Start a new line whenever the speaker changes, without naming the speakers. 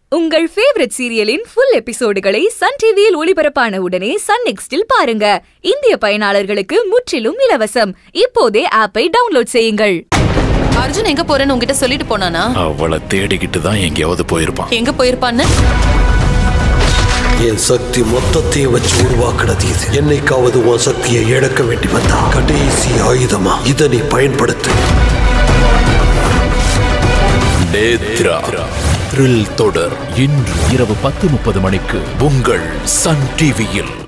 உங்கள் ஃபேவரட் சீரியலின் ஃபுல் எபிசோடுகளை சன் டிவியில் ஒளிபரப்பான உடனே சன் நெக்ஸ்டில் பாருங்க. இந்திய பயனாளர்களுக்கு முற்றிலும் இலவசம். இப்போதே ஆப்பை டவுன்லோட் செய்யுங்கள்.
அர்ஜுன் எங்க போறேன்னு உங்ககிட்ட சொல்லிட்டு போனானா?
அவளை தேடிக்கிட்டு தான் எங்கேயாவது போயிருப்பான்.
எங்க போயிருப்பான்னு?
என் சக்தி மொத்தத்தையும் வச்சு உருவாக்குறது இது. என்னைக்காவது உன் சக்தியை இழக்க வேண்டி வந்தா கடைசி ஆயுதமா இதை நீ பயன்படுத்து.
நேத்ரா த்ரில் தொடர் இன்று இரவு 10:30 மணிக்கு உங்கள் சன் டிவியில்.